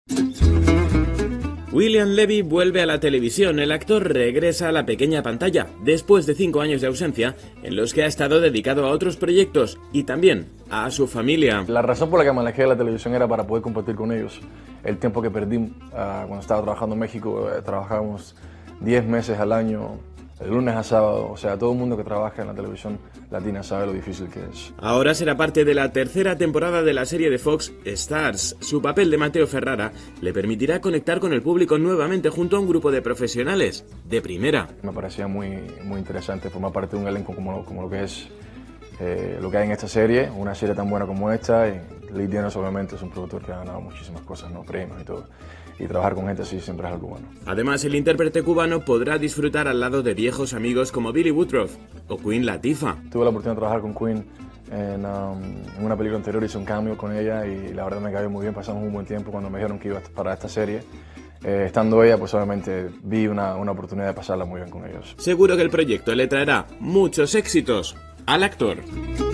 William Levy vuelve a la televisión. El actor regresa a la pequeña pantalla después de 5 años de ausencia en los que ha estado dedicado a otros proyectos y también a su familia. La razón por la que me alejé de la televisión era para poder compartir con ellos el tiempo que perdí cuando estaba trabajando en México. Trabajábamos 10 meses al año, de lunes a sábado. O sea, todo el mundo que trabaja en la televisión latina sabe lo difícil que es. Ahora será parte de la tercera temporada de la serie de Fox, Stars. Su papel de Mateo Ferrara le permitirá conectar con el público nuevamente junto a un grupo de profesionales de primera. Me parecía muy interesante formar parte de un elenco como lo que es lo que hay en esta serie, una serie tan buena como esta. Y Lee Daniels obviamente es un productor que ha ganado muchísimas cosas, ¿no? Premios y todo. Y trabajar con gente así siempre es algo bueno. Además, el intérprete cubano podrá disfrutar al lado de viejos amigos como Billy Woodruff o Queen Latifah. Tuve la oportunidad de trabajar con Queen en una película anterior, hice un cambio con ella y la verdad me cayó muy bien, pasamos un buen tiempo cuando me dijeron que iba para esta serie. Estando ella, pues obviamente vi una oportunidad de pasarla muy bien con ellos. Seguro que el proyecto le traerá muchos éxitos al actor.